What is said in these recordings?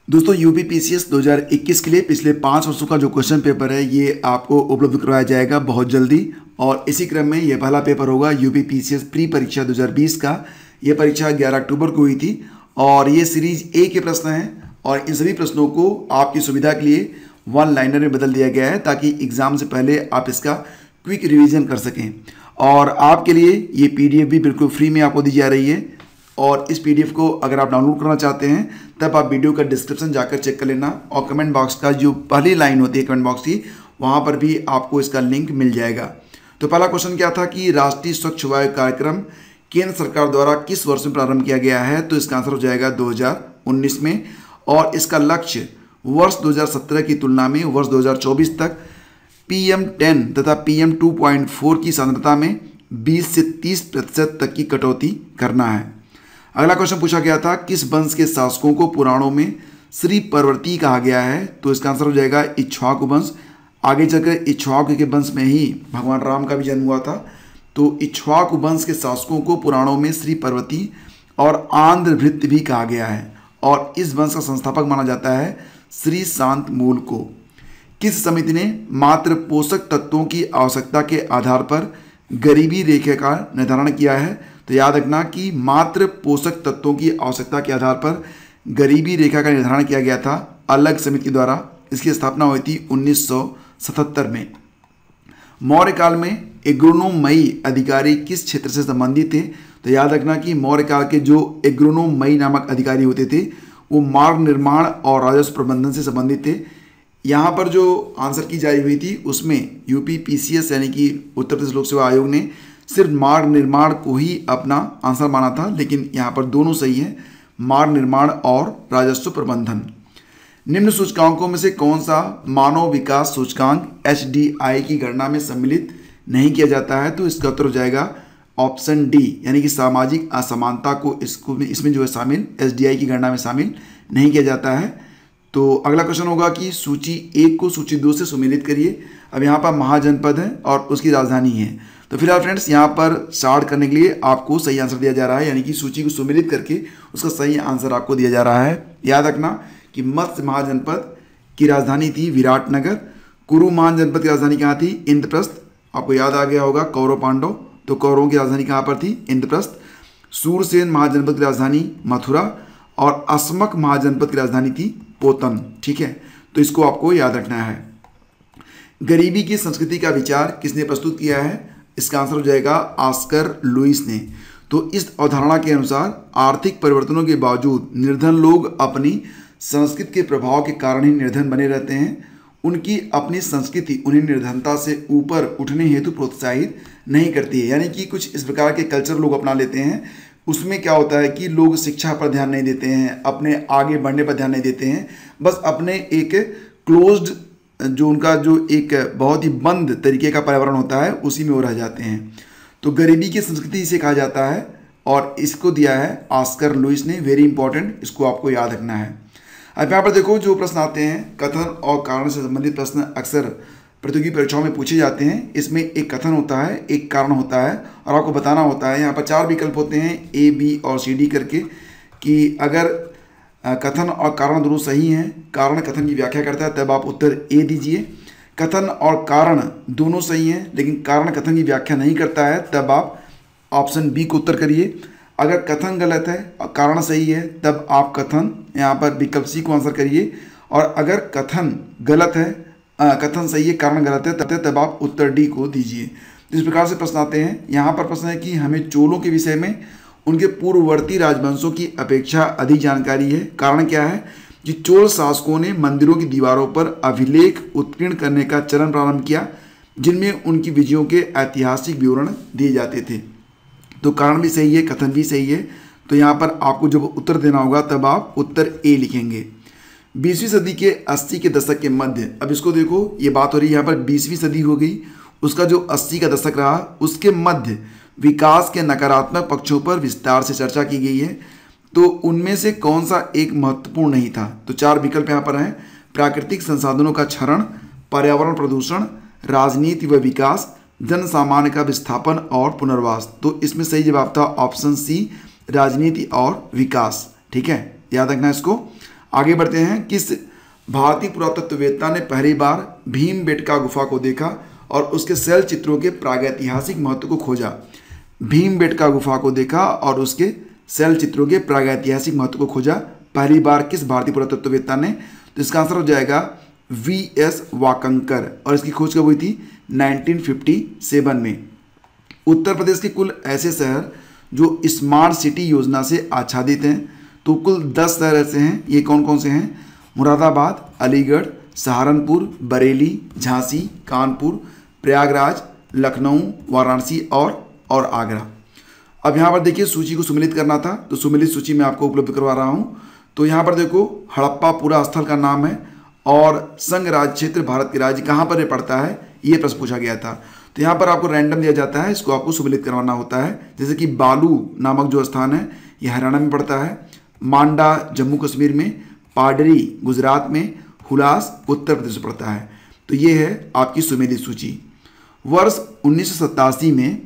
दोस्तों यूपीपीसीएस 2021 के लिए पिछले 5 वर्षों का जो क्वेश्चन पेपर है ये आपको उपलब्ध करवाया जाएगा बहुत जल्दी। और इसी क्रम में ये पहला पेपर होगा यूपीपीसीएस प्री परीक्षा 2020 का। ये परीक्षा 11 अक्टूबर को हुई थी और ये सीरीज ए के प्रश्न हैं और इन सभी प्रश्नों को आपकी सुविधा के लिए वन लाइनर में बदल दिया गया है ताकि एग्जाम से पहले आप इसका क्विक रिवीजन कर सकें। और आपके लिए ये पीडीएफ भी बिल्कुल फ्री में आपको दी जा रही है और इस पीडीएफ को अगर आप डाउनलोड करना चाहते हैं तब आप वीडियो का डिस्क्रिप्शन जाकर चेक कर लेना और कमेंट बॉक्स का जो पहली लाइन होती है कमेंट बॉक्स की वहाँ पर भी आपको इसका लिंक मिल जाएगा। तो पहला क्वेश्चन क्या था कि राष्ट्रीय स्वच्छ वायु कार्यक्रम केंद्र सरकार द्वारा किस वर्ष में प्रारंभ किया गया है। तो इसका आंसर हो जाएगा 2019 में और इसका लक्ष्य वर्ष 2017 की तुलना में वर्ष 2024 तक PM10 तथा PM 2.4 की सांद्रता में 20 से 30% तक की कटौती करना है। अगला क्वेश्चन पूछा गया था किस वंश के शासकों को पुराणों में श्री परवर्ती कहा गया है। तो इसका आंसर हो जाएगा इक्ष्वाकु वंश। आगे चलकर इक्ष्वाकु के वंश में ही भगवान राम का भी जन्म हुआ था। तो इक्ष्वाकु वंश के शासकों को पुराणों में श्री परवर्ती और आंध्रभृत्य भी कहा गया है और इस वंश का संस्थापक माना जाता है श्री शांतमूल को। किस समिति ने मात्र पोषक तत्वों की आवश्यकता के आधार पर गरीबी रेखा का निर्धारण किया है। तो याद रखना कि मात्र पोषक तत्वों की आवश्यकता के आधार पर गरीबी रेखा का निर्धारण किया गया था अलग समिति द्वारा। इसकी स्थापना हुई थी 1977 में। मौर्य काल में एग्रोनोमई अधिकारी किस क्षेत्र से संबंधित थे। तो याद रखना कि मौर्य काल के जो एग्रोनोमई नामक अधिकारी होते थे वो मार्ग निर्माण और राजस्व प्रबंधन से संबंधित थे। यहाँ पर जो आंसर की जारी हुई थी उसमें यूपीपीसीएस यानी कि उत्तर प्रदेश लोक सेवा आयोग ने सिर्फ मार्ग निर्माण को ही अपना आंसर माना था, लेकिन यहाँ पर दोनों सही है, मार्ग निर्माण और राजस्व प्रबंधन। निम्न सूचकांकों में से कौन सा मानव विकास सूचकांक HDI की गणना में सम्मिलित नहीं किया जाता है। तो इसका उत्तर हो जाएगा ऑप्शन डी यानी कि सामाजिक असमानता को इसमें जो है शामिल HDI की गणना में शामिल नहीं किया जाता है। तो अगला क्वेश्चन होगा कि सूची 1 को सूची 2 से सुमेलित करिए। अब यहाँ पर महाजनपद है और उसकी राजधानी है। तो फिलहाल फ्रेंड्स यहाँ पर स्टार्ट करने के लिए आपको सही आंसर दिया जा रहा है यानी कि सूची को सुमेलित करके उसका सही आंसर आपको दिया जा रहा है। याद रखना कि मत्स्य महाजनपद की राजधानी थी विराटनगर। कुरु महाजनपद की राजधानी कहाँ थी, इंद्रप्रस्थ। आपको याद आ गया होगा कौरव पांडव, तो कौरवों की राजधानी कहाँ पर थी, इंद्रप्रस्थ। सूरसेन महाजनपद की राजधानी मथुरा और अस्मक महाजनपद की राजधानी थी पोतन। ठीक है, तो इसको आपको याद रखना है। गरीबी की संस्कृति का विचार किसने प्रस्तुत किया है। इसका आंसर हो जाएगा ऑस्कर लुईस ने। तो इस अवधारणा के अनुसार आर्थिक परिवर्तनों के बावजूद निर्धन लोग अपनी संस्कृति के प्रभाव के कारण ही निर्धन बने रहते हैं। उनकी अपनी संस्कृति उन्हें निर्धनता से ऊपर उठने हेतु प्रोत्साहित नहीं करती है। यानी कि कुछ इस प्रकार के कल्चर लोग अपना लेते हैं। उसमें क्या होता है कि लोग शिक्षा पर ध्यान नहीं देते हैं, अपने आगे बढ़ने पर ध्यान नहीं देते हैं, बस अपने एक क्लोज्ड जो उनका जो एक बहुत ही बंद तरीके का पर्यावरण होता है उसी में वो रह जाते हैं। तो गरीबी की संस्कृति इसे कहा जाता है और इसको दिया है ऑस्कर लुईस ने। वेरी इंपॉर्टेंट, इसको आपको याद रखना है। अब यहाँ पर देखो जो प्रश्न आते हैं कथन और कारण से संबंधित प्रश्न अक्सर प्रतियोगी परीक्षाओं में पूछे जाते हैं। इसमें एक कथन होता है, एक कारण होता है और आपको बताना होता है। यहाँ पर 4 विकल्प होते हैं A, B और C, D करके कि अगर कथन और कारण दोनों सही हैं, कारण कथन की व्याख्या करता है, तब आप उत्तर A दीजिए। कथन और कारण दोनों सही हैं लेकिन कारण कथन की व्याख्या नहीं करता है, तब आप ऑप्शन बी को उत्तर करिए। अगर कथन गलत है और कारण सही है तब आप कथन यहाँ पर विकल्प सी को आंसर करिए। और अगर कथन गलत है, कथन सही है, कारण गलत है, तब आप उत्तर डी को दीजिए। इस प्रकार से प्रश्न आते हैं। यहाँ पर प्रश्न है कि हमें चोलों के विषय में उनके पूर्ववर्ती राजवंशों की अपेक्षा अधिक जानकारी है। कारण क्या है कि चोल शासकों ने मंदिरों की दीवारों पर अभिलेख उत्कीर्ण करने का चरण प्रारंभ किया जिनमें उनकी विजयों के ऐतिहासिक विवरण दिए जाते थे। तो कारण भी सही है, कथन भी सही है। तो यहाँ पर आपको जब उत्तर देना होगा तब आप उत्तर ए लिखेंगे। 20वीं सदी के 80 के दशक के मध्य, अब इसको देखो ये बात हो रही है यहाँ पर 20वीं सदी हो गई, उसका जो 80 का दशक रहा उसके मध्य विकास के नकारात्मक पक्षों पर विस्तार से चर्चा की गई है। तो उनमें से कौन सा एक महत्वपूर्ण नहीं था। तो 4 विकल्प यहाँ पर हैं, प्राकृतिक संसाधनों का क्षरण, पर्यावरण प्रदूषण, राजनीति व विकास, जन सामान्य का विस्थापन और पुनर्वास। तो इसमें सही जवाब था ऑप्शन सी, राजनीति और विकास। ठीक है, याद रखना इसको। आगे बढ़ते हैं। किस भारतीय पुरातत्ववेत्ता ने पहली बार भीमबेटका गुफा को देखा और उसके शैल चित्रों के प्रागैतिहासिक महत्व को खोजा? भीमबेटका गुफा को देखा और उसके शैल चित्रों के प्रागैतिहासिक महत्व को खोजा पहली बार किस भारतीय पुरातत्ववेत्ता ने? तो इसका आंसर हो जाएगा वी.एस. वाकंकर, और इसकी खोज कब हुई थी? 1957 में। उत्तर प्रदेश के कुल ऐसे शहर जो स्मार्ट सिटी योजना से आच्छादित हैं, तो कुल 10 शहर ऐसे हैं। ये कौन कौन से हैं? मुरादाबाद, अलीगढ़, सहारनपुर, बरेली, झांसी, कानपुर, प्रयागराज, लखनऊ, वाराणसी और आगरा। अब यहाँ पर देखिए सूची को सुमेलित करना था, तो सुमेलित सूची मैं आपको उपलब्ध करवा रहा हूँ। तो यहाँ पर देखो हड़प्पा पूरा स्थल का नाम है और संघ राज्य क्षेत्र भारत के राज्य कहाँ पर ये पड़ता है, ये प्रश्न पूछा गया था। तो यहाँ पर आपको रैंडम दिया जाता है, इसको आपको सुमेलित करवाना होता है। जैसे कि बालू नामक जो स्थान है ये हरियाणा में पड़ता है, मांडा जम्मू कश्मीर में, पाडरी गुजरात में, हुलास उत्तर प्रदेश में पड़ता है। तो ये है आपकी सुमेलित सूची। वर्ष 1987 में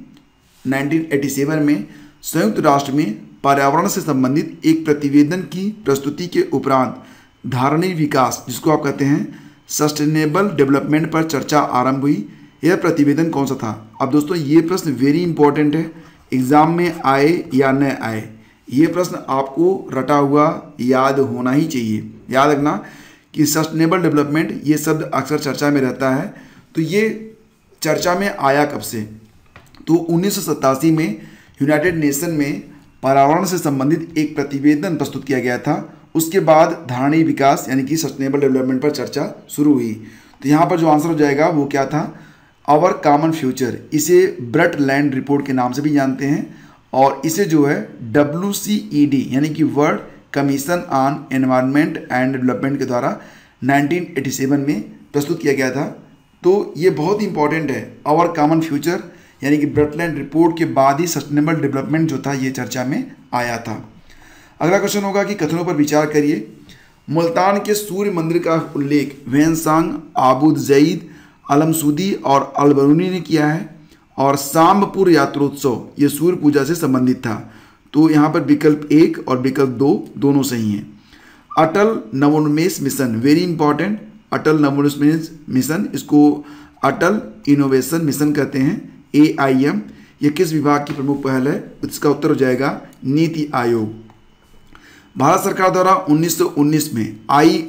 1987 में संयुक्त राष्ट्र में पर्यावरण से संबंधित एक प्रतिवेदन की प्रस्तुति के उपरांत धारणीय विकास, जिसको आप कहते हैं सस्टेनेबल डेवलपमेंट पर चर्चा आरंभ हुई। यह प्रतिवेदन कौन सा था? अब दोस्तों ये प्रश्न वेरी इंपॉर्टेंट है, एग्जाम में आए या न आए, ये प्रश्न आपको रटा हुआ याद होना ही चाहिए। याद रखना कि सस्टेनेबल डेवलपमेंट ये शब्द अक्सर चर्चा में रहता है। तो ये चर्चा में आया कब से? तो 1987 में यूनाइटेड नेशन में पर्यावरण से संबंधित एक प्रतिवेदन प्रस्तुत किया गया था। उसके बाद धारणीय विकास यानी कि सस्टेनेबल डेवलपमेंट पर चर्चा शुरू हुई। तो यहाँ पर जो आंसर हो जाएगा वो क्या था? Our common future. इसे ब्रटलैंड रिपोर्ट के नाम से भी जानते हैं और इसे जो है WCED यानी कि world commission on environment and development के द्वारा 1987 में प्रस्तुत किया गया था। तो ये बहुत इंपॉर्टेंट है। आवर कॉमन फ्यूचर यानी कि ब्रटलैंड रिपोर्ट के बाद ही सस्टेनेबल डेवलपमेंट जो था ये चर्चा में आया था। अगला क्वेश्चन होगा कि कथनों पर विचार करिए। मुल्तान के सूर्य मंदिर का उल्लेख वैनसांग, आबुद जईद, अलमसूदी और अलबरूनी ने किया है और सांबपुर यात्रोत्सव ये सूर्य पूजा से संबंधित था। तो यहाँ पर विकल्प 1 और विकल्प 2 दोनों सही हैं। अटल नवोन्मेष मिशन, वेरी इंपॉर्टेंट, अटल नवोन्मेष मिशन, इसको अटल इनोवेशन मिशन कहते हैं, AIM, ये किस विभाग की प्रमुख पहल है? इसका उत्तर हो जाएगा नीति आयोग। भारत सरकार द्वारा 1919 में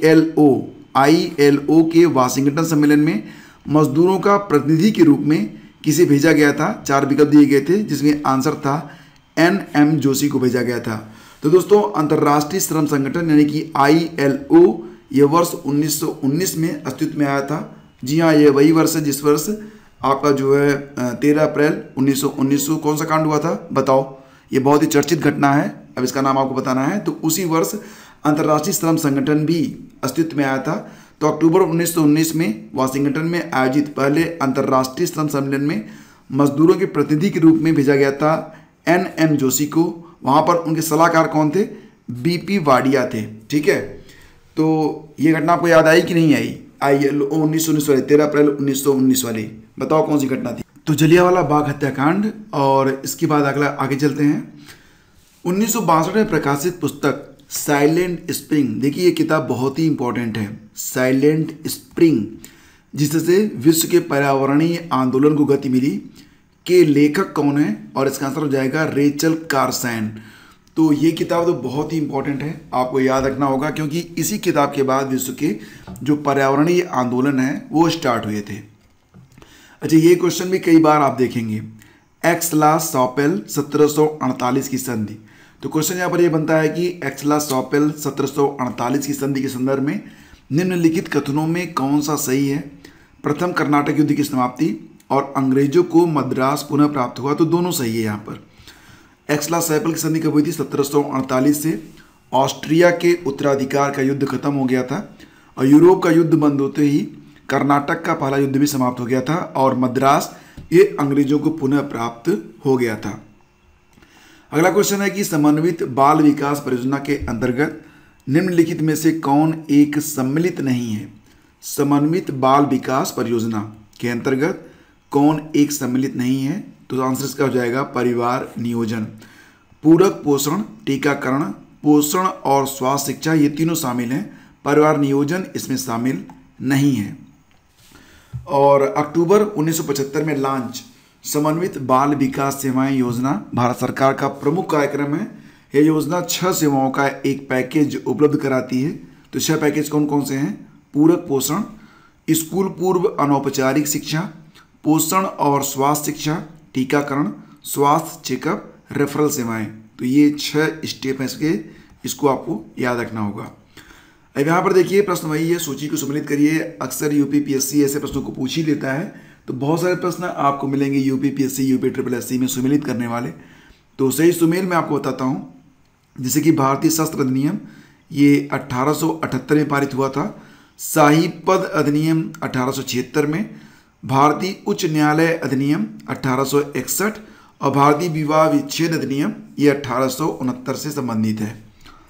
ILO के वाशिंगटन सम्मेलन में मजदूरों का प्रतिनिधि के रूप में किसे भेजा गया था? 4 विकल्प दिए गए थे जिसमें आंसर था NM जोशी को भेजा गया था। तो दोस्तों अंतर्राष्ट्रीय श्रम संगठन यानी कि ILO ये वर्ष 1919 में अस्तित्व में आया था। जी हाँ, ये वही वर्ष है जिस वर्ष आपका जो है 13 अप्रैल 1919 को कौन सा कांड हुआ था बताओ? ये बहुत ही चर्चित घटना है, अब इसका नाम आपको बताना है। तो उसी वर्ष अंतर्राष्ट्रीय श्रम संगठन भी अस्तित्व में आया था। तो अक्टूबर 1919 में वाशिंगटन में आयोजित पहले अंतर्राष्ट्रीय श्रम सम्मेलन में मजदूरों के प्रतिनिधि के रूप में भेजा गया था NM जोशी को। वहाँ पर उनके सलाहकार कौन थे? BP वाडिया थे। ठीक है, तो ये घटना आपको याद आई कि नहीं आई? ILO 1919 वाली, 13 अप्रैल 1919 वाली, बताओ कौन सी घटना थी? तो जलियांवाला बाग हत्याकांड। और इसके बाद अगला आगे चलते हैं। 1962 में प्रकाशित पुस्तक साइलेंट स्प्रिंग, देखिए ये किताब बहुत ही इंपॉर्टेंट है, साइलेंट स्प्रिंग, जिससे विश्व के पर्यावरणीय आंदोलन को गति मिली, के लेखक कौन है? और इसका आंसर हो जाएगा रेचल कार्सन। तो ये किताब तो बहुत ही इंपॉर्टेंट है, आपको याद रखना होगा क्योंकि इसी किताब के बाद विश्व के जो पर्यावरणीय आंदोलन है वो स्टार्ट हुए थे। अच्छा, ये क्वेश्चन भी कई बार आप देखेंगे। एक्सला-शॉपेल 1748 की संधि। तो क्वेश्चन यहाँ पर ये बनता है कि एक्सला-शॉपेल 1748 की संधि के संदर्भ में निम्नलिखित कथनों में कौन सा सही है? प्रथम कर्नाटक युद्ध की समाप्ति और अंग्रेजों को मद्रास पुनः प्राप्त हुआ, तो दोनों सही है यहाँ पर। एक्सला-शॉपेल की संधि कब हुई थी? 1748 से। ऑस्ट्रिया के उत्तराधिकार का युद्ध खत्म हो गया था और यूरोप का युद्ध बंद होते ही कर्नाटक का पहला युद्ध भी समाप्त हो गया था और मद्रास ये अंग्रेजों को पुनः प्राप्त हो गया था। अगला क्वेश्चन है कि समन्वित बाल विकास परियोजना के अंतर्गत निम्नलिखित में से कौन एक सम्मिलित नहीं है? समन्वित बाल विकास परियोजना के अंतर्गत कौन एक सम्मिलित नहीं है? तो आंसर इसका हो जाएगा परिवार नियोजन। पूरक पोषण, टीकाकरण, पोषण और स्वास्थ्य शिक्षा, ये तीनों शामिल हैं। परिवार नियोजन इसमें शामिल नहीं है। और अक्टूबर 1975 में लॉन्च समन्वित बाल विकास सेवाएं योजना भारत सरकार का प्रमुख कार्यक्रम है। यह योजना 6 सेवाओं का एक पैकेज उपलब्ध कराती है। तो 6 पैकेज कौन कौन से हैं? पूरक पोषण, स्कूल पूर्व अनौपचारिक शिक्षा, पोषण और स्वास्थ्य शिक्षा, टीकाकरण, स्वास्थ्य चेकअप, रेफरल सेवाएं। तो ये 6 स्टेप हैं इसके, इसको आपको याद रखना होगा। अब यहाँ पर देखिए प्रश्न वही है, सूची को सम्मिलित करिए। अक्सर यूपीपीएससी ऐसे प्रश्नों को पूछ ही लेता है, तो बहुत सारे प्रश्न आपको मिलेंगे यूपीपीएससी यूपीएससी में सुमेलित करने वाले। तो सही सुमेल मैं आपको बताता हूँ। जैसे कि भारतीय शस्त्र अधिनियम ये 1878 में पारित हुआ था, शाही पद अधिनियम 1876 में, भारतीय उच्च न्यायालय अधिनियम 1861 और भारतीय विवाह विच्छेद अधिनियम ये 1869 से संबंधित है।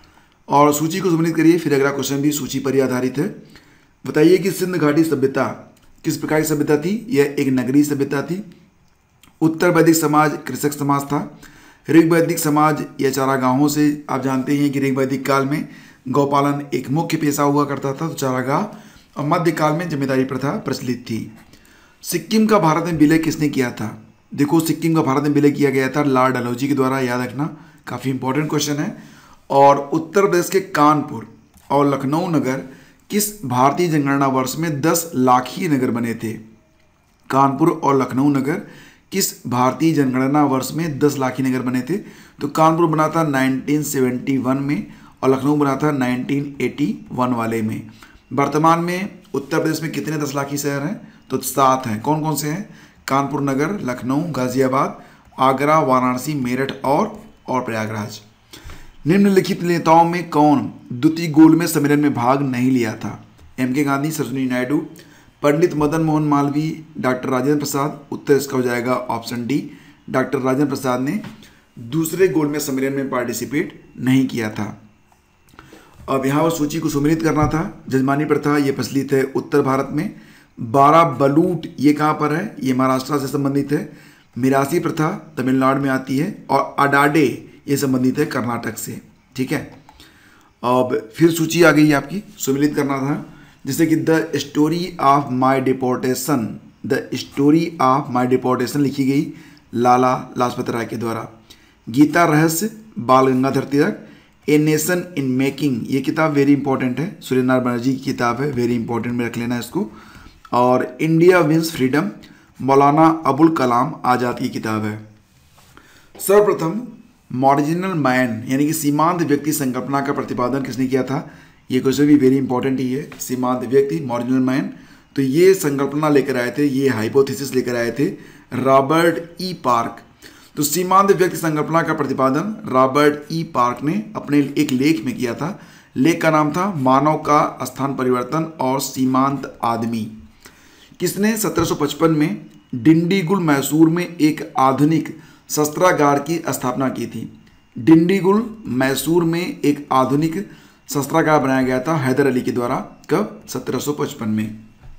और सूची को सम्मिलित करिए। फिर अगला क्वेश्चन भी सूची पर ही आधारित है। बताइए कि सिंध घाटी सभ्यता किस प्रकार की सभ्यता थी? यह एक नगरीय सभ्यता थी। उत्तर वैदिक समाज कृषक समाज था। ऋग वैदिक समाज या चारागाहों से, आप जानते हैं कि ऋग वैदिक काल में गौपालन एक मुख्य पेशा हुआ करता था, तो चारागाह। और मध्यकाल में जमींदारी प्रथा प्रचलित थी। सिक्किम का भारत में विलय किसने किया था? देखो, सिक्किम का भारत में विलय किया गया था लॉर्ड डलहौजी के द्वारा, याद रखना, काफ़ी इंपॉर्टेंट क्वेश्चन है। और उत्तर प्रदेश के कानपुर और लखनऊ नगर किस भारतीय जनगणना वर्ष में 10 लाखी नगर बने थे? कानपुर और लखनऊ नगर किस भारतीय जनगणना वर्ष में 10 लाखी नगर बने थे? तो कानपुर बना था 1971 में और लखनऊ बना था 1981 वाले में। वर्तमान में उत्तर प्रदेश में कितने 10 लाखी शहर हैं? तो 7 हैं। कौन कौन से हैं? कानपुर नगर, लखनऊ, गाजियाबाद, आगरा, वाराणसी, मेरठ और प्रयागराज। निम्नलिखित नेताओं में कौन द्वितीय गोलमेज सम्मेलन में भाग नहीं लिया था? एम.के. गांधी, सरोजिनी नायडू, पंडित मदन मोहन मालवीय, डॉक्टर राजेंद्र प्रसाद। उत्तर इसका हो जाएगा option D, doctor Rajendra Prasad ने दूसरे गोलमेज सम्मेलन में पार्टिसिपेट नहीं किया था। अब यहाँ पर सूची को सुमेलित करना था। जजमानी प्रथा ये प्रचलित है उत्तर भारत में। 12 बलूट ये कहाँ पर है? ये महाराष्ट्र से संबंधित है। मिरासी प्रथा तमिलनाडु में आती है। और अडाडे ये संबंधित है कर्नाटक से। ठीक है, अब फिर सूची आ गई आपकी, सुमेलित करना था। जैसे कि the story of my deportation, the story of my deportation लिखी गई लाला लाजपत राय के द्वारा। Gita Rahasya Bal Gangadhar Tilak. A nation in making ये किताब वेरी इंपॉर्टेंट है, सूर्यनारायण बनर्जी की किताब है, वेरी इंपॉर्टेंट में रख लेना इसको। और India wins freedom Maulana Abul Kalam Azad की किताब है। सर्वप्रथम मार्जिनल मैन यानी कि सीमांत व्यक्ति संकल्पना का प्रतिपादन किसने किया था? ये क्वेश्चन भी वेरी इंपॉर्टेंट ही है। सीमांत व्यक्ति, मार्जिनल मैन, तो ये संकल्पना लेकर आए थे, ये हाइपोथेसिस लेकर आए थे रॉबर्ट ई पार्क। तो सीमांत व्यक्ति संकल्पना का प्रतिपादन रॉबर्ट ई पार्क ने अपने एक लेख में किया था। लेख का नाम था मानव का स्थान परिवर्तन और सीमांत आदमी। किसने 1755 में डिंडीगुल मैसूर में एक आधुनिक शस्त्रागार की स्थापना की थी? डिंडीगुल मैसूर में एक आधुनिक शस्त्रागार बनाया गया था हैदर अली के द्वारा। कब? 1755 में।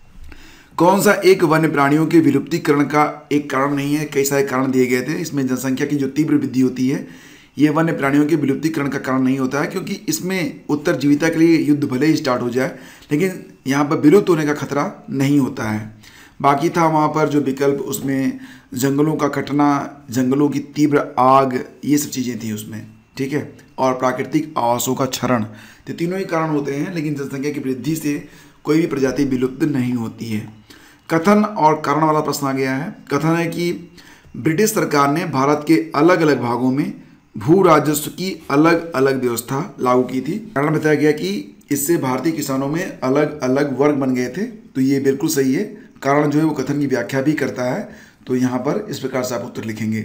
कौन सा एक वन्य प्राणियों के विलुप्तीकरण का एक कारण नहीं है? कई सारे कारण दिए गए थे। इसमें जनसंख्या की जो तीव्र वृद्धि होती है ये वन्य प्राणियों के विलुप्तीकरण का कारण नहीं होता है, क्योंकि इसमें उत्तरजीविता के लिए युद्ध भले ही स्टार्ट हो जाए लेकिन यहाँ पर विलुप्त होने का खतरा नहीं होता है। बाकी था वहाँ पर जो विकल्प, उसमें जंगलों का कटना, जंगलों की तीव्र आग, ये सब चीज़ें थी उसमें। ठीक है, और प्राकृतिक आवासों का क्षरण, तो तीनों ही कारण होते हैं, लेकिन जनसंख्या की वृद्धि से कोई भी प्रजाति विलुप्त नहीं होती है। कथन और कारण वाला प्रश्न आ गया है। कथन है कि ब्रिटिश सरकार ने भारत के अलग अलग भागों में भू राजस्व की अलग अलग व्यवस्था लागू की थी। कारण बताया गया कि इससे भारतीय किसानों में अलग अलग वर्ग बन गए थे। तो ये बिल्कुल सही है। कारण जो है वो कथन की व्याख्या भी करता है। तो यहाँ पर इस प्रकार से आप उत्तर लिखेंगे।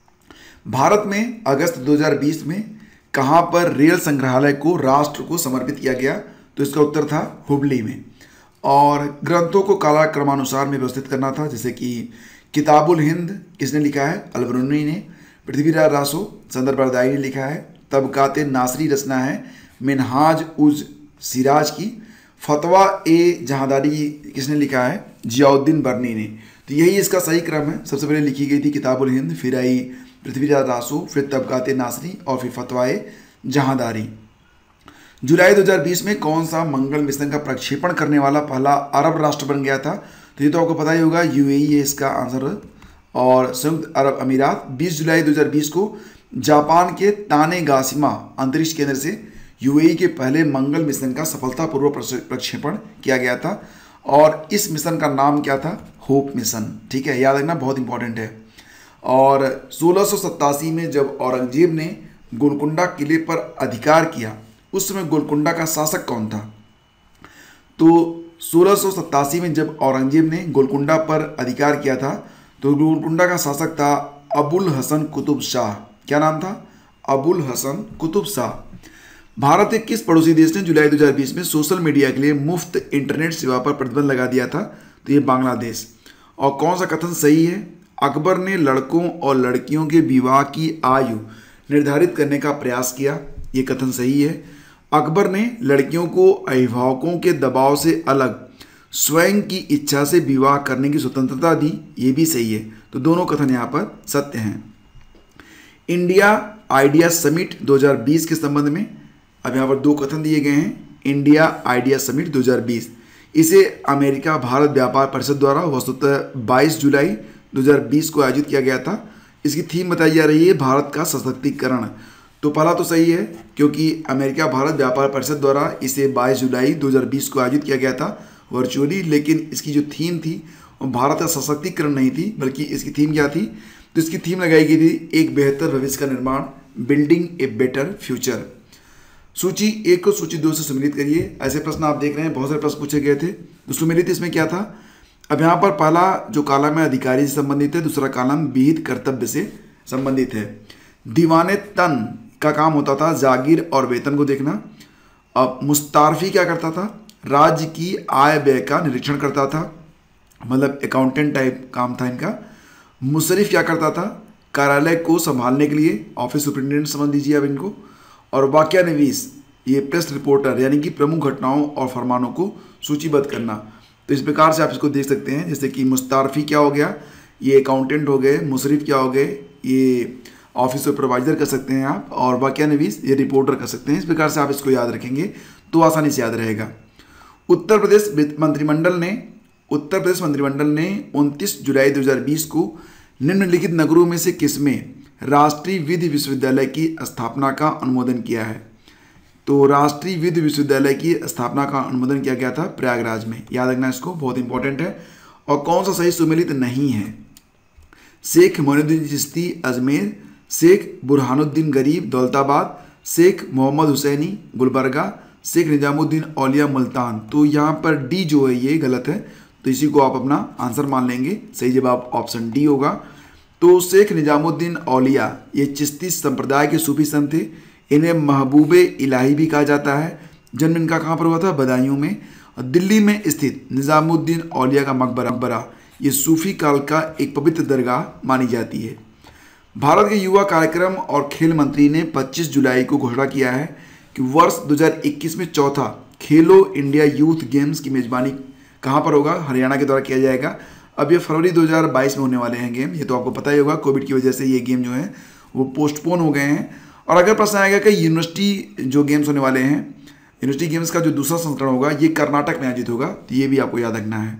भारत में अगस्त 2020 में कहाँ पर रेल संग्रहालय को राष्ट्र को समर्पित किया गया? तो इसका उत्तर था हुबली में। और ग्रंथों को कालक्रमानुसार में व्यवस्थित करना था, जैसे कि किताबुल हिंद किसने लिखा है? अलबरूनी ने। पृथ्वीराज रासो संदर्भदायी ने लिखा है। तबकाते नासरी रचना है मिनहाज उज सिराज की। फतवा ए जहादारी किसने लिखा है? जियाउद्दीन बर्नी ने। तो यही इसका सही क्रम है। सबसे पहले लिखी गई थी किताबुल हिंद, फिर आई पृथ्वीराज रासो, फिर तबकाते नासरी और फिर फतवा ए जहांदारी। जुलाई 2020 में कौन सा मंगल मिशन का प्रक्षेपण करने वाला पहला अरब राष्ट्र बन गया था? तो ये तो आपको पता ही होगा, यूएई है इसका आंसर। और संयुक्त अरब अमीरात 20 जुलाई 2020 को जापान के तानेगाशिमा अंतरिक्ष केंद्र से यूएई के पहले मंगल मिशन का सफलतापूर्वक प्रक्षेपण किया गया था और इस मिशन का नाम क्या था? Hope Mission. ठीक है, याद रखना, बहुत इंपॉर्टेंट है। और 1687 में जब औरंगजेब ने गोलकुंडा किले पर अधिकार किया, उस समय गोलकुंडा का शासक कौन था? तो 1687 में जब औरंगजेब ने गोलकुंडा पर अधिकार किया था तो गोलकुंडा का शासक था अबुल हसन कुतुब शाह। क्या नाम था? अबुल हसन कुतुब शाह। भारत के किस पड़ोसी देश ने जुलाई 2020 में सोशल मीडिया के लिए मुफ्त इंटरनेट सेवा पर प्रतिबंध लगा दिया था? तो ये बांग्लादेश। और कौन सा कथन सही है? अकबर ने लड़कों और लड़कियों के विवाह की आयु निर्धारित करने का प्रयास किया। ये कथन सही है। अकबर ने लड़कियों को अभिभावकों के दबाव से अलग स्वयं की इच्छा से विवाह करने की स्वतंत्रता दी। ये भी सही है। तो दोनों कथन यहाँ पर सत्य हैं। इंडिया आइडिया समिट 2020 के संबंध में अब यहाँ पर दो कथन दिए गए हैं। इंडिया आइडिया समिट 2020 इसे अमेरिका भारत व्यापार परिषद द्वारा वस्तुतः 22 जुलाई 2020 को आयोजित किया गया था। इसकी थीम बताई जा रही है भारत का सशक्तिकरण। तो पहला तो सही है, क्योंकि अमेरिका भारत व्यापार परिषद द्वारा इसे 22 जुलाई 2020 को आयोजित किया गया था वर्चुअली, लेकिन इसकी जो थीम थी वो भारत का सशक्तिकरण नहीं थी, बल्कि इसकी थीम क्या थी? तो इसकी थीम लगाई गई थी एक बेहतर भविष्य का निर्माण, बिल्डिंग ए बेटर फ्यूचर। सूची 1 को सूची 2 से सम्मिलित करिए। ऐसे प्रश्न आप देख रहे हैं, बहुत सारे प्रश्न पूछे गए थे। तो सम्मिलित इसमें क्या था? अब यहाँ पर पहला जो कॉलम है अधिकारी से संबंधित है, दूसरा कॉलम विहित कर्तव्य से संबंधित है। दीवाने तन का काम होता था जागीर और वेतन को देखना। अब मुस्तारफी क्या करता था? राज्य की आय व्यय का निरीक्षण करता था, मतलब अकाउंटेंट टाइप काम था इनका। मुशर्रिफ क्या करता था? कार्यालय को संभालने के लिए ऑफिस सुपरिटेंडेंट समझ लीजिए अब इनको। और वाक्यानिवीस ये प्रेस रिपोर्टर, यानी कि प्रमुख घटनाओं और फरमानों को सूचीबद्ध करना। तो इस प्रकार से आप इसको देख सकते हैं, जैसे कि मुस्तारफी क्या हो गया? ये अकाउंटेंट हो गए। मुशर्रिफ क्या हो गए? ये ऑफिस सुपरवाइजर कर सकते हैं आप। और वाक्यानिवीस ये रिपोर्टर कर सकते हैं। इस प्रकार से आप इसको याद रखेंगे तो आसानी से याद रहेगा। उत्तर प्रदेश मंत्रिमंडल ने 29 जुलाई 2020 को निम्नलिखित नगरों में से किसमें राष्ट्रीय विधि विश्वविद्यालय की स्थापना का अनुमोदन किया है? तो राष्ट्रीय विधि विश्वविद्यालय की स्थापना का अनुमोदन किया गया था प्रयागराज में। याद रखना इसको, बहुत इंपॉर्टेंट है। और कौन सा सही सुमेलित नहीं है? शेख मोइनुद्दीन चिश्ती अजमेर, शेख बुरहानुद्दीन गरीब दौलताबाद, शेख मोहम्मद हुसैनी गुलबर्गा, शेख निजामुद्दीन औलिया मुल्तान। तो यहाँ पर डी जो है ये गलत है, तो इसी को आप अपना आंसर मान लेंगे। सही जवाब ऑप्शन डी होगा। तो शेख निजामुद्दीन औलिया ये चिश्ती संप्रदाय के सूफी संत थे। इन्हें महबूबे इलाही भी कहा जाता है। जन्म इनका कहाँ पर हुआ था? बदायूं में। और दिल्ली में स्थित निजामुद्दीन औलिया का मकबरा ये सूफी काल का एक पवित्र दरगाह मानी जाती है। भारत के युवा कार्यक्रम और खेल मंत्री ने 25 जुलाई को घोषणा किया है कि वर्ष 2021 में चौथा खेलो इंडिया यूथ गेम्स की मेजबानी कहाँ पर होगा? हरियाणा के द्वारा किया जाएगा। अब ये फरवरी 2022 में होने वाले हैं गेम, ये तो आपको पता ही होगा। कोविड की वजह से ये गेम जो है वो पोस्टपोन हो गए हैं। और अगर प्रश्न आएगा कि यूनिवर्सिटी जो गेम्स होने वाले हैं, यूनिवर्सिटी गेम्स का जो दूसरा संस्करण होगा ये कर्नाटक में आयोजित होगा, तो ये भी आपको याद रखना है।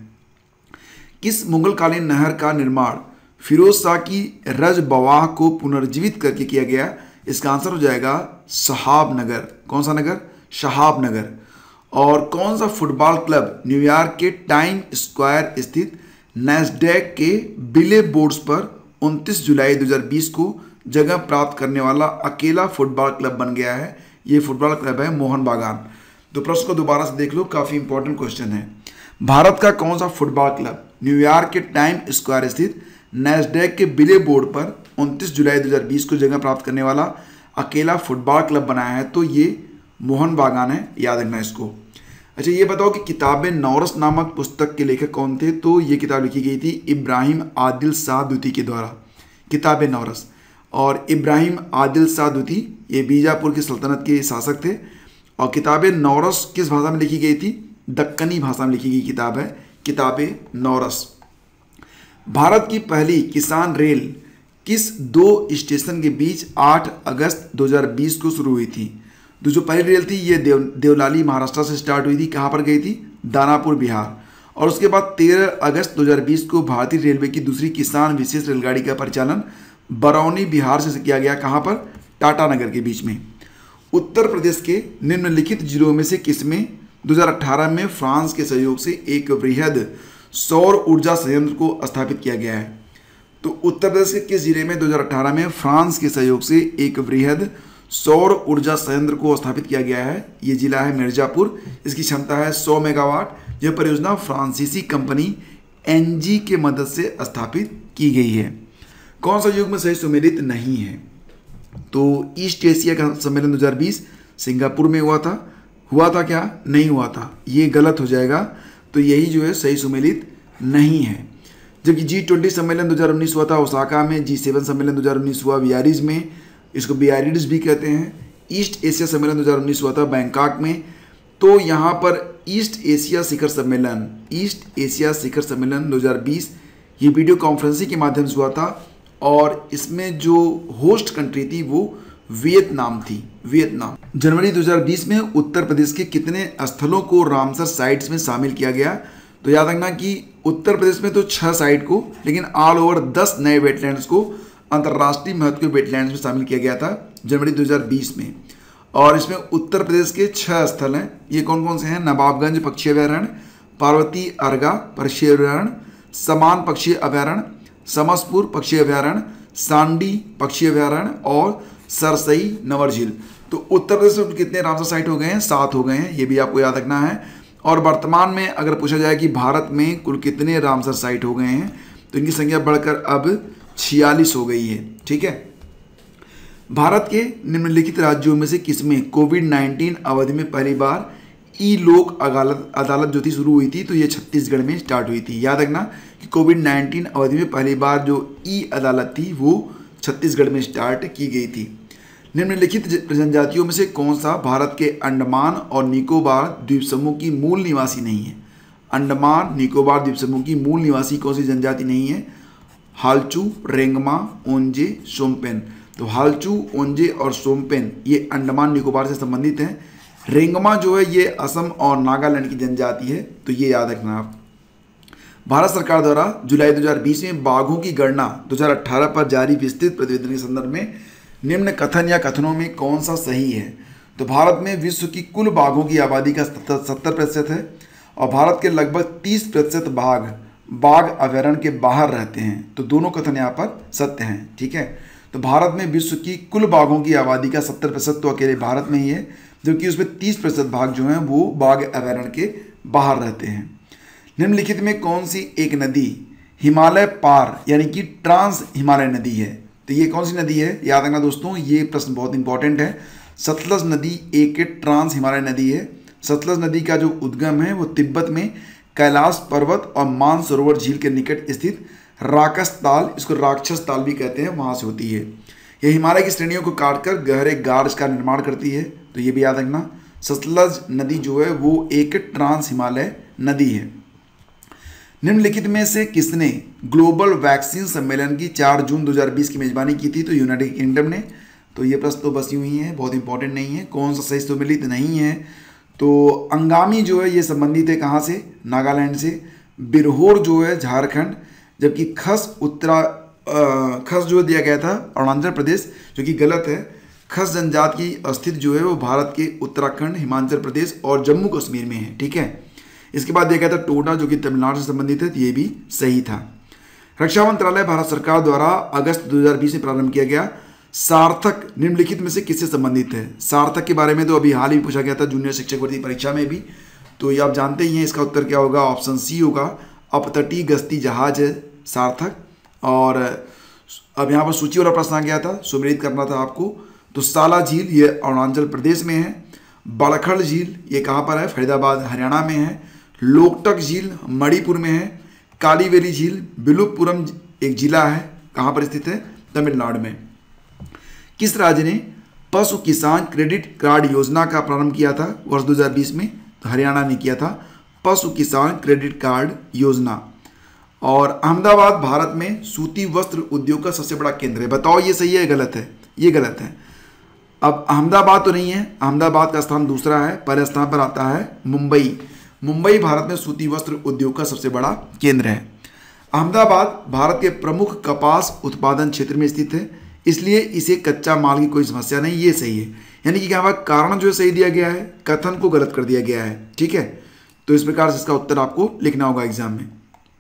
किस मुगलकालीन नहर का निर्माण फिरोज शाह की रजबवाह को पुनर्जीवित करके किया गया? इसका आंसर हो जाएगा शहाब नगर। कौन सा नगर? शहाब नगर। और कौन सा फुटबॉल क्लब न्यूयॉर्क के टाइम स्क्वायर स्थित नैस्डैक के बिले बोर्ड्स पर 29 जुलाई 2020 को जगह प्राप्त करने वाला अकेला फुटबॉल क्लब बन गया है? ये फुटबॉल क्लब है मोहन बागान। तो प्रश्न को दोबारा से देख लो, काफ़ी इंपॉर्टेंट क्वेश्चन है। भारत का कौन सा फुटबॉल क्लब न्यूयॉर्क के टाइम स्क्वायर स्थित नैस्डैक के बिले बोर्ड पर 29 जुलाई 2020 को जगह प्राप्त करने वाला अकेला फुटबॉल क्लब बनाया है? तो ये मोहन बागान है, याद रखना इसको। अच्छा ये बताओ कि किताब नौरस नामक पुस्तक के लेखक कौन थे? तो ये किताब लिखी गई थी इब्राहिम आदिल शाह द्वितीय के द्वारा, किताब नौरस। और इब्राहिम आदिल शाह द्वितीय ये बीजापुर की सल्तनत के शासक थे। और किताब नौरस किस भाषा में लिखी गई थी? दक्कनी भाषा में लिखी गई किताब है किताब नौरस। भारत की पहली किसान रेल किस दो स्टेशन के बीच 8 अगस्त 2020 को शुरू हुई थी? तो जो पहली रेल थी ये देवलाली महाराष्ट्र से स्टार्ट हुई थी। कहाँ पर गई थी? दानापुर बिहार। और उसके बाद 13 अगस्त 2020 को भारतीय रेलवे की दूसरी किसान विशेष रेलगाड़ी का परिचालन बरौनी बिहार से किया गया। कहाँ पर? टाटानगर के बीच में। उत्तर प्रदेश के निम्नलिखित जिलों में से किसमें 2018 में फ्रांस के सहयोग से एक वृहद सौर ऊर्जा संयंत्र को स्थापित किया गया है? तो उत्तर प्रदेश के किस जिले में 2018 में फ्रांस के सहयोग से एक वृहद सौर ऊर्जा संयंत्र को स्थापित किया गया है? ये जिला है मिर्जापुर। इसकी क्षमता है 100 मेगावाट। यह परियोजना फ्रांसीसी कंपनी एनजी के मदद से स्थापित की गई है। कौन सा युग में सही सुमेलित नहीं है? तो ईस्ट एशिया का सम्मेलन 2020 सिंगापुर में हुआ था क्या? नहीं हुआ था। ये गलत हो जाएगा। तो यही जो है सही सुमेलित नहीं है। जबकि G20 सम्मेलन 2019 हुआ था ओसाका में। G7 सम्मेलन 2019 हुआ बियारिज में, इसको बियारिज भी कहते हैं। ईस्ट एशिया सम्मेलन 2019 हुआ था बैंकॉक में। तो यहाँ पर ईस्ट एशिया शिखर सम्मेलन 2020 ये वीडियो कॉन्फ्रेंसिंग के माध्यम से हुआ था और इसमें जो होस्ट कंट्री थी वो वियतनाम थी। जनवरी 2020 में उत्तर प्रदेश के कितने स्थलों को रामसर साइट्स में शामिल किया गया? तो याद रखना कि उत्तर प्रदेश में तो 6 साइट को, लेकिन ऑल ओवर 10 नए वेटलैंड्स को अंतर्राष्ट्रीय महत्व के वेटलैंड्स में शामिल किया गया था जनवरी 2020 में। और इसमें उत्तर प्रदेश के 6 स्थल हैं। ये कौन कौन से हैं? नवाबगंज पक्षी अभयारण्य, पार्वती अर्गा पक्षी अभयारण्य, समान पक्षी अभयारण्य, समसपुर पक्षी अभयारण्य, सांडी पक्षी अभयारण्य और सरसई नवर झील। तो उत्तर प्रदेश में कितने रामसर साइट हो गए हैं? 7 हो गए हैं। ये भी आपको याद रखना है। और वर्तमान में अगर पूछा जाए कि भारत में कुल कितने रामसर साइट हो गए हैं तो इनकी संख्या बढ़कर अब 46 हो गई है। ठीक है। भारत के निम्नलिखित राज्यों में से किसमें कोविड-19 अवधि में पहली बार ई लोक अदालत जो थी शुरू हुई थी? तो ये छत्तीसगढ़ में स्टार्ट हुई थी। याद रखना कि कोविड-19 अवधि में पहली बार जो ई अदालत थी वो छत्तीसगढ़ में स्टार्ट की गई थी। निम्नलिखित जनजातियों में से कौन सा भारत के अंडमान और निकोबार द्वीप समूह की मूल निवासी नहीं है? अंडमान निकोबार द्वीप समूह की मूल निवासी कौन सी जनजाति नहीं है? हालचू, रेंगमा, ओंजे, सोमपेन। तो हालचू, ओंजे और सोमपेन ये अंडमान निकोबार से संबंधित हैं। रेंगमा जो है ये असम और नागालैंड की जनजाति है। तो ये याद रखना आप। भारत सरकार द्वारा जुलाई 2020 में बाघों की गणना 2018 पर जारी विस्तृत प्रतिवेदन के संदर्भ में निम्न कथन या कथनों में कौन सा सही है? तो भारत में विश्व की कुल बाघों की आबादी का 70% है और भारत के लगभग 30% बाघ अभयारण्य के बाहर रहते हैं। तो दोनों कथन यहाँ पर सत्य हैं। ठीक है। तो भारत में विश्व की कुल बाघों की आबादी का 70% तो अकेले भारत में ही है, जबकि उसमें 30% बाघ जो हैं वो बाघ अभयारण्य के बाहर रहते हैं। निम्नलिखित में कौन सी एक नदी हिमालय पार यानी कि ट्रांस हिमालय नदी है? तो ये कौन सी नदी है? याद रखना दोस्तों, ये प्रश्न बहुत इंपॉर्टेंट है। सतलज नदी एक ट्रांस हिमालय नदी है। सतलज नदी का जो उद्गम है वो तिब्बत में कैलाश पर्वत और मानसरोवर झील के निकट स्थित राकस ताल, इसको राक्षस ताल भी कहते हैं, वहाँ से होती है। यह हिमालय की श्रेणियों को काटकर गहरे गार्ज का निर्माण करती है। तो ये भी याद रखना, सतलज नदी जो है वो एक ट्रांस हिमालय नदी है। निम्नलिखित में से किसने ग्लोबल वैक्सीन सम्मेलन की 4 जून 2020 की मेजबानी की थी? तो यूनाइटेड किंगडम ने। तो ये प्रश्न तो बस यूं ही है, बहुत इंपॉर्टेंट नहीं है। कौन सा सही सुमेलित नहीं है? तो अंगामी जो है ये संबंधित है कहाँ से? नागालैंड से। बिरहोर जो है झारखंड, जबकि खस जो दिया गया था अरुणाचल प्रदेश, जो कि गलत है। खस जनजाति की अस्तित्व जो है वो भारत के उत्तराखंड, हिमाचल प्रदेश और जम्मू कश्मीर में है। ठीक है। इसके बाद देखा था टोडा जो कि तमिलनाडु से संबंधित है। तो ये भी सही था। रक्षा मंत्रालय भारत सरकार द्वारा अगस्त 2020 में प्रारंभ किया गया सार्थक निम्नलिखित में से किससे संबंधित है? सार्थक के बारे में तो अभी हाल ही पूछा गया था जूनियर शिक्षक भर्ती परीक्षा में भी। तो ये आप जानते ही हैं। इसका उत्तर क्या होगा? ऑप्शन सी होगा। अपतटीय गश्ती जहाज है सार्थक। और अब यहाँ पर सूची वाला प्रश्न आ गया था, सुमेलित करना था आपको। तो साला झील ये अरुणाचल प्रदेश में है। बड़खड़ झील ये कहाँ पर है? फरीदाबाद हरियाणा में है। लोकटक झील मणिपुर में है। कालीवेली झील बिलुपुरम एक जिला है, कहाँ पर स्थित है? तमिलनाडु में। किस राज्य ने पशु किसान क्रेडिट कार्ड योजना का प्रारंभ किया था वर्ष 2020 में? तो हरियाणा ने किया था पशु किसान क्रेडिट कार्ड योजना। और अहमदाबाद भारत में सूती वस्त्र उद्योग का सबसे बड़ा केंद्र है। बताओ ये सही है गलत है? ये गलत है। अब अहमदाबाद तो नहीं है, अहमदाबाद का स्थान दूसरा है, पहले स्थान पर आता है मुंबई। मुंबई भारत में सूती वस्त्र उद्योग का सबसे बड़ा केंद्र है। अहमदाबाद भारत के प्रमुख कपास उत्पादन क्षेत्र में स्थित है, इसलिए इसे कच्चा माल की कोई समस्या नहीं। ये सही है, यानी कि क्या हुआ, कारण जो सही दिया गया है, कथन को गलत कर दिया गया है। ठीक है, तो इस प्रकार से इसका उत्तर आपको लिखना होगा एग्जाम में।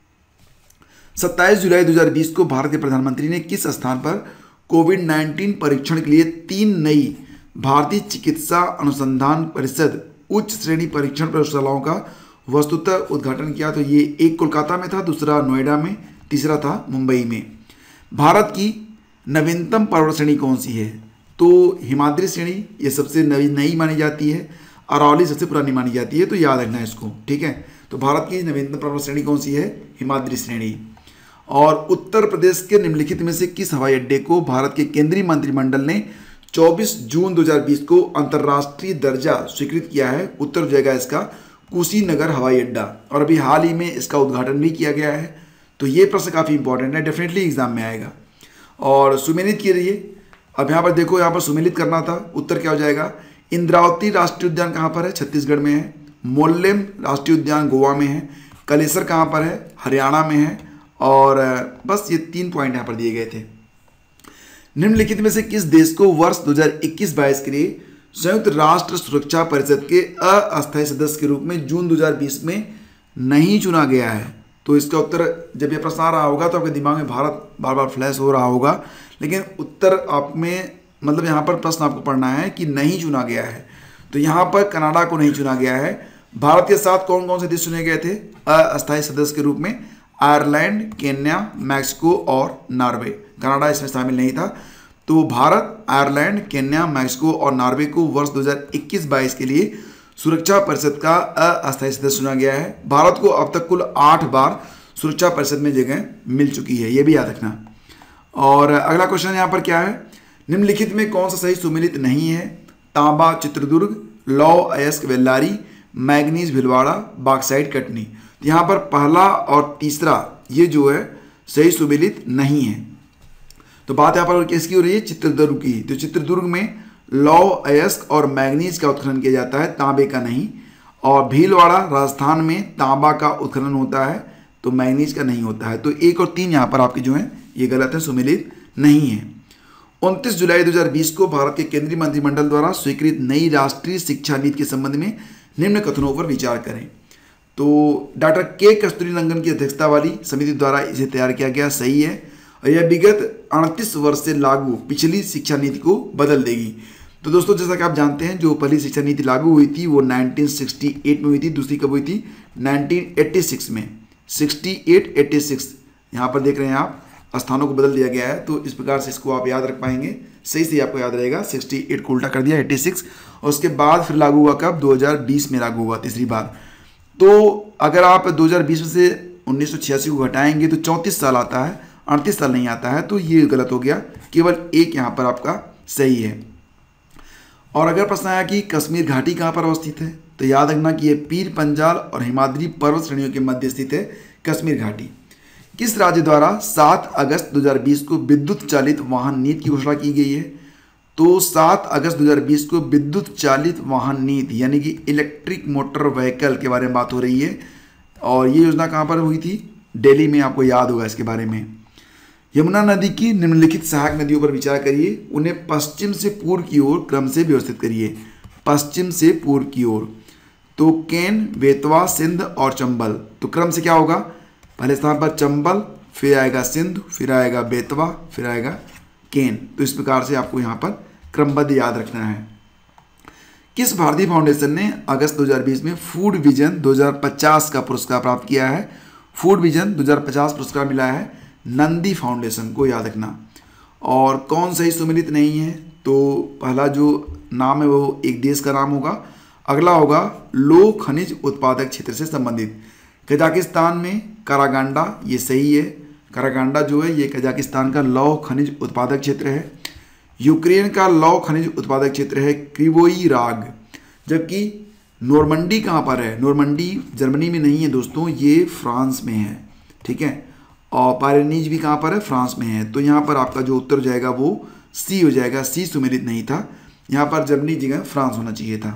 27 जुलाई 2020 को भारत के प्रधानमंत्री ने किस स्थान पर कोविड-19 परीक्षण के लिए 3 नई भारतीय चिकित्सा अनुसंधान परिषद उच्च श्रेणी परीक्षण प्रयोगशालाओं का वस्तुतः उद्घाटन किया? तो ये एक कोलकाता में था, दूसरा नोएडा में, तीसरा था मुंबई में। भारत की नवीनतम पर्वत श्रेणी कौन सी है? तो हिमाद्री श्रेणी ये सबसे नई मानी जाती है, अरावली सबसे पुरानी मानी जाती है, तो याद रखना है इसको। ठीक है, तो भारत की नवीनतम पर्वत श्रेणी कौन सी है? हिमाद्री श्रेणी। और उत्तर प्रदेश के निम्नलिखित में से किस हवाई अड्डे को भारत के केंद्रीय मंत्रिमंडल ने 24 जून 2020 को अंतर्राष्ट्रीय दर्जा स्वीकृत किया है? उत्तर हो जाएगा इसका कुशीनगर हवाई अड्डा। और अभी हाल ही में इसका उद्घाटन भी किया गया है। तो ये प्रश्न काफ़ी इंपॉर्टेंट है, डेफिनेटली एग्जाम में आएगा। और सुमेलित के लिए अब यहाँ पर देखो, यहाँ पर सुमेलित करना था, उत्तर क्या हो जाएगा? इंद्रावती राष्ट्रीय उद्यान कहाँ पर है? छत्तीसगढ़ में है। मोल्लेम राष्ट्रीय उद्यान गोवा में है। कलेसर कहाँ पर है? हरियाणा में है। और बस ये 3 पॉइंट यहाँ पर दिए गए थे। निम्नलिखित में से किस देश को वर्ष 2021-22 के लिए संयुक्त राष्ट्र सुरक्षा परिषद के अस्थायी सदस्य के रूप में जून 2020 में नहीं चुना गया है? तो इसका उत्तर, जब ये प्रश्न आ रहा होगा तो आपके दिमाग में भारत बार बार फ्लैश हो रहा होगा, लेकिन उत्तर आप में मतलब यहाँ पर प्रश्न आपको पढ़ना है कि नहीं चुना गया है। तो यहाँ पर कनाडा को नहीं चुना गया है। भारत के साथ कौन कौन से देश चुने गए थे अस्थायी सदस्य के रूप में? आयरलैंड, केन्या, मैक्सिको और नॉर्वे। कनाडा इसमें शामिल नहीं था। तो भारत, आयरलैंड, केन्या, मैक्सिको और नॉर्वे को वर्ष 2021-22 के लिए सुरक्षा परिषद का अस्थायी सदस्य चुना गया है। भारत को अब तक कुल 8 बार सुरक्षा परिषद में जगह मिल चुकी है, ये भी याद रखना। और अगला क्वेश्चन यहाँ पर क्या है? निम्नलिखित में कौन सा सही सुमेलित नहीं है? तांबा चित्रदुर्ग, लौह अयस्क बेल्लारी, मैग्नीज भिलवाड़ा, बॉक्साइट कटनी। यहाँ पर पहला और तीसरा ये जो है सही सुमेलित नहीं है। तो बात यहाँ पर किसकी हो रही है? चित्रदुर्ग की। तो चित्रदुर्ग में लौह अयस्क और मैग्नीज का उत्खनन किया जाता है, तांबे का नहीं। और भीलवाड़ा राजस्थान में तांबा का उत्खनन होता है, तो मैग्नीज का नहीं होता है। तो 1 और 3 यहाँ पर आपके जो है ये गलत है, सुमेलित नहीं है। 29 जुलाई 2020 को भारत के केंद्रीय मंत्रिमंडल द्वारा स्वीकृत नई राष्ट्रीय शिक्षा नीति के संबंध में निम्न कथनों पर विचार करें। तो डॉक्टर के कस्तूरीरंगन की अध्यक्षता वाली समिति द्वारा इसे तैयार किया गया, सही है। और यह विगत 38 वर्ष से लागू पिछली शिक्षा नीति को बदल देगी। तो दोस्तों, जैसा कि आप जानते हैं, जो पहली शिक्षा नीति लागू हुई थी वो 1968 में हुई थी, दूसरी कब हुई थी? 1986 में। 68-86 यहाँ पर देख रहे हैं आप, स्थानों को बदल दिया गया है। तो इस प्रकार से इसको आप याद रख पाएंगे, सही से आपको याद रहेगा। 68 को उल्टा कर दिया 86, और उसके बाद फिर लागू हुआ कब? 2020 में लागू हुआ तीसरी बार। तो अगर आप 2020 में से 1986 को घटाएंगे तो 34 साल आता है, 38 साल नहीं आता है। तो ये गलत हो गया, केवल एक यहाँ पर आपका सही है। और अगर प्रश्न आया कि कश्मीर घाटी कहाँ पर अवस्थित है, तो याद रखना कि ये पीर पंजाल और हिमाद्री पर्वत श्रेणियों के मध्य स्थित है कश्मीर घाटी। किस राज्य द्वारा 7 अगस्त 2020 को विद्युत चालित वाहन नीति की घोषणा की गई है? तो 7 अगस्त 2020 को विद्युत चालित वाहन नीति यानी कि इलेक्ट्रिक मोटर व्हीकल के बारे में बात हो रही है। और ये योजना कहाँ पर हुई थी? दिल्ली में। आपको याद होगा इसके बारे में। यमुना नदी की निम्नलिखित सहायक नदियों पर विचार करिए, उन्हें पश्चिम से पूर्व की ओर क्रम से व्यवस्थित करिए। पश्चिम से पूर्व की ओर तो केन, बेतवा, सिंध और चंबल। तो क्रम से क्या होगा? पहले स्थान पर चंबल, फिर आएगा सिंध, फिर आएगा बेतवा, फिर आएगा केन। तो इस प्रकार से आपको यहाँ पर क्रमबद्ध याद रखना है। किस भारतीय फाउंडेशन ने अगस्त 2020 में फूड विजन 2050 का पुरस्कार प्राप्त किया है? फूड विजन 2050 पुरस्कार मिला है नंदी फाउंडेशन को, याद रखना। और कौन सही सुमेलित नहीं है? तो पहला जो नाम है वो एक देश का नाम होगा, अगला होगा लौह खनिज उत्पादक क्षेत्र से संबंधित। कजाकिस्तान में कारागांडा, ये सही है। कारागांडा जो है ये कजाकिस्तान का लौह खनिज उत्पादक क्षेत्र है। यूक्रेन का लौह खनिज उत्पादक क्षेत्र है क्रिवोई राग। जबकि नॉर्मंडी कहाँ पर है? नॉर्मंडी जर्मनी में नहीं है दोस्तों, ये फ्रांस में है। ठीक है, और पायरेनीज भी कहाँ पर है, फ्रांस में है। तो यहाँ पर आपका जो उत्तर हो जाएगा वो सी हो जाएगा। सी सुमेलित नहीं था, यहाँ पर जर्मनी जगह फ्रांस होना चाहिए था।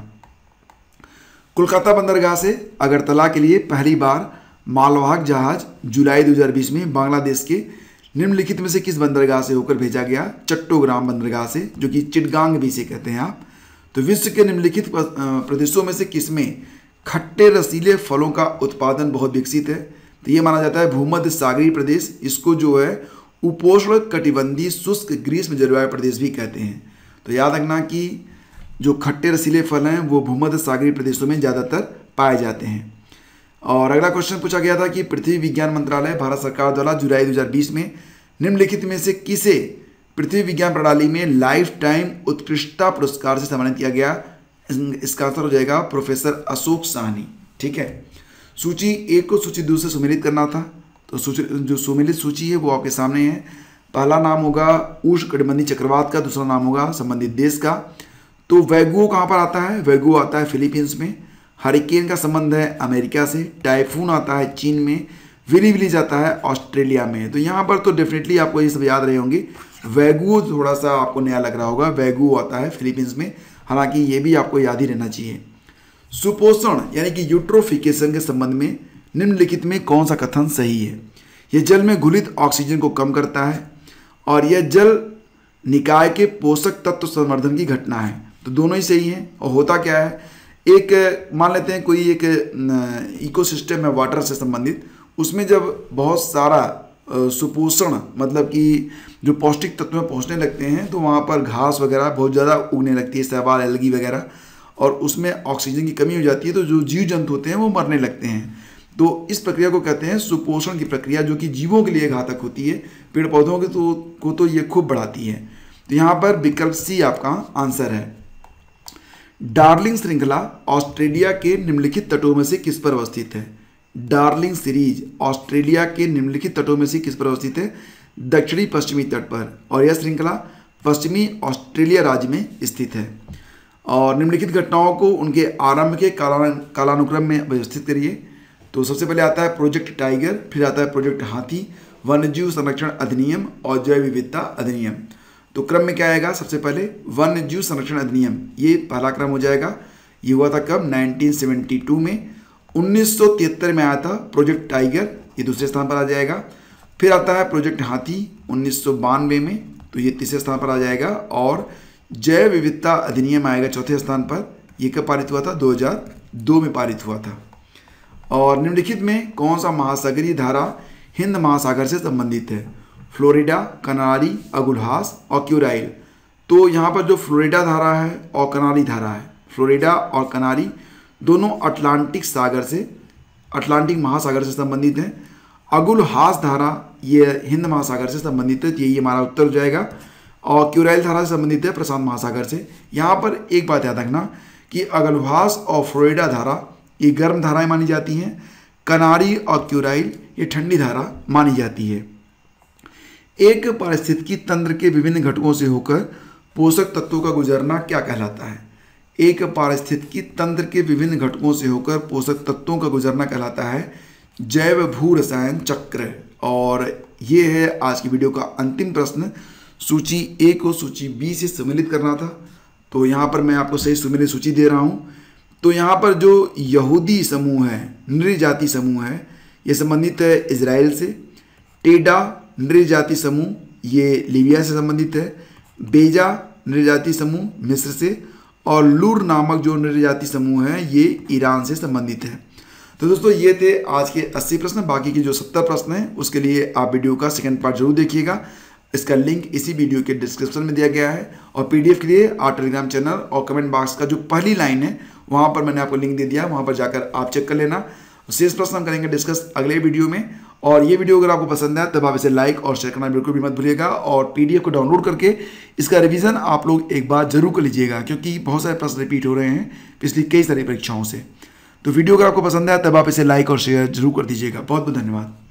कोलकाता बंदरगाह से अगरतला के लिए पहली बार मालवाहक जहाज जुलाई 2020 में बांग्लादेश के निम्नलिखित में से किस बंदरगाह से होकर भेजा गया? चट्टोग्राम बंदरगाह से, जो कि चिटगांग भी से कहते हैं आप। तो विश्व के निम्नलिखित प्रदेशों में से किसमें खट्टे रसीले फलों का उत्पादन बहुत विकसित है? तो ये माना जाता है भूमध्य सागरीय प्रदेश। इसको जो है उपोष्ण कटिबंधीय शुष्क ग्रीष्म जलवायु प्रदेश भी कहते हैं। तो याद रखना कि जो खट्टे रसीले फल हैं वो भूमध्य सागरीय प्रदेशों में ज़्यादातर पाए जाते हैं। और अगला क्वेश्चन पूछा गया था कि पृथ्वी विज्ञान मंत्रालय भारत सरकार द्वारा जुलाई 2020 में निम्नलिखित में से किसे पृथ्वी विज्ञान प्रणाली में लाइफ टाइम उत्कृष्टता पुरस्कार से सम्मानित किया गया? इसका आंसर हो जाएगा प्रोफेसर अशोक साहनी। ठीक है, सूची एक को सूची 2 से सुमेलित करना था। तो जो सुमेलित सूची है वो आपके सामने है। पहला नाम होगा उष्णकटिबंधीय चक्रवात का, दूसरा नाम होगा संबंधित देश का। तो वैगुओ कहाँ पर आता है? वैगुओ आता है फिलीपींस में। हरिकेन का संबंध है अमेरिका से। टाइफून आता है चीन में। विली जाता है ऑस्ट्रेलिया में। तो यहाँ पर तो डेफिनेटली आपको ये सब याद रहे होंगे। वैगुओ थोड़ा सा आपको नया लग रहा होगा, वैगुओ आता है फिलीपींस में, हालांकि ये भी आपको याद ही रहना चाहिए। सुपोषण यानी कि यूट्रोफिकेशन के संबंध में निम्नलिखित में कौन सा कथन सही है? यह जल में घुलित ऑक्सीजन को कम करता है और यह जल निकाय के पोषक तत्व संवर्धन की घटना है। तो दोनों ही सही हैं। और होता क्या है, एक मान लेते हैं कोई एक इकोसिस्टम है वाटर से संबंधित, उसमें जब बहुत सारा सुपोषण मतलब कि जो पौष्टिक तत्व में पहुँचने लगते हैं तो वहाँ पर घास वगैरह बहुत ज़्यादा उगने लगती है, शैवाल, एल्गी वगैरह, और उसमें ऑक्सीजन की कमी हो जाती है तो जो जीव जंतु होते हैं वो मरने लगते हैं। तो इस प्रक्रिया को कहते हैं सुपोषण की प्रक्रिया, जो कि जीवों के लिए घातक होती है, पेड़ पौधों के को तो ये खूब बढ़ाती है। तो यहाँ पर विकल्प सी आपका आंसर है। डार्लिंग श्रृंखला ऑस्ट्रेलिया के निम्नलिखित तटों में से किस पर अवस्थित है? डार्लिंग सीरीज ऑस्ट्रेलिया के निम्नलिखित तटों में से किस पर अवस्थित है? दक्षिणी पश्चिमी तट पर। और यह श्रृंखला पश्चिमी ऑस्ट्रेलिया राज्य में स्थित है। और निम्नलिखित घटनाओं को उनके आरंभ के कालानुक्रम में व्यवस्थित करिए। तो सबसे पहले आता है प्रोजेक्ट टाइगर, फिर आता है प्रोजेक्ट हाथी, वन्यजीव संरक्षण अधिनियम और जैव विविधता अधिनियम। तो क्रम में क्या आएगा? सबसे पहले वन्यजीव संरक्षण अधिनियम, ये पहला क्रम हो जाएगा। ये हुआ था कब? 1972 में। 1973 में आया था प्रोजेक्ट टाइगर, ये दूसरे स्थान पर आ जाएगा। फिर आता है प्रोजेक्ट हाथी 1992 में, तो ये तीसरे स्थान पर आ जाएगा। और जैव विविधता अधिनियम आएगा चौथे स्थान पर। ये कब पारित हुआ था? 2002 में पारित हुआ था। और निम्नलिखित में कौन सा महासागरीय धारा हिंद महासागर से संबंधित है? फ्लोरिडा, कनारी, अगुल्हास और क्यूराइल। तो यहाँ पर जो फ्लोरिडा धारा है और कनारी धारा है, फ्लोरिडा और कनारी दोनों अटलांटिक महासागर से संबंधित हैं। अगुल्हास धारा ये हिंद महासागर से संबंधित है, यही हमारा उत्तर हो जाएगा। और क्यूराइल धारा से संबंधित है प्रशांत महासागर से। यहाँ पर एक बात याद रखना कि अगुल्हास और फ्लोरिडा धारा ये गर्म धाराएं मानी जाती हैं, कनारी और क्यूराइल ये ठंडी धारा मानी जाती है। एक पारिस्थितिकी तंत्र के विभिन्न घटकों से होकर पोषक तत्वों का गुजरना क्या कहलाता है? एक पारिस्थितिकी तंत्र के विभिन्न घटकों से होकर पोषक तत्वों का गुजरना कहलाता है जैव भू रसायन चक्र। और ये है आज की वीडियो का अंतिम प्रश्न। सूची ए को सूची बी से सम्मिलित करना था, तो यहाँ पर मैं आपको सही सुमेलित सूची दे रहा हूँ। तो यहाँ पर जो यहूदी समूह है, नृ जाति समूह है, ये संबंधित है इजराइल से। टेडा नृ जाति समूह ये लीबिया से संबंधित है। बेजा नृ जाति समूह मिस्र से। और लूर नामक जो नृ जाति समूह है ये ईरान से संबंधित है। तो दोस्तों ये थे आज के 80 प्रश्न। बाकी के जो 70 प्रश्न हैं उसके लिए आप वीडियो का सेकंड पार्ट जरूर देखिएगा। इसका लिंक इसी वीडियो के डिस्क्रिप्शन में दिया गया है। और पीडीएफ के लिए आप टेलीग्राम चैनल और कमेंट बॉक्स का जो पहली लाइन है वहाँ पर मैंने आपको लिंक दे दिया, वहाँ पर जाकर आप चेक कर लेना। शेष प्रश्न हम करेंगे डिस्कस अगले वीडियो में। और ये वीडियो अगर आपको पसंद है तब आप इसे लाइक और शेयर करना बिल्कुल भी मत भूलिएगा। और पीडीएफ को डाउनलोड करके इसका रिवीजन आप लोग एक बार जरूर कर लीजिएगा, क्योंकि बहुत सारे प्रश्न रिपीट हो रहे हैं पिछली कई सारी परीक्षाओं से। तो वीडियो अगर आपको पसंद है तब आप इसे लाइक और शेयर जरूर कर दीजिएगा। बहुत बहुत धन्यवाद।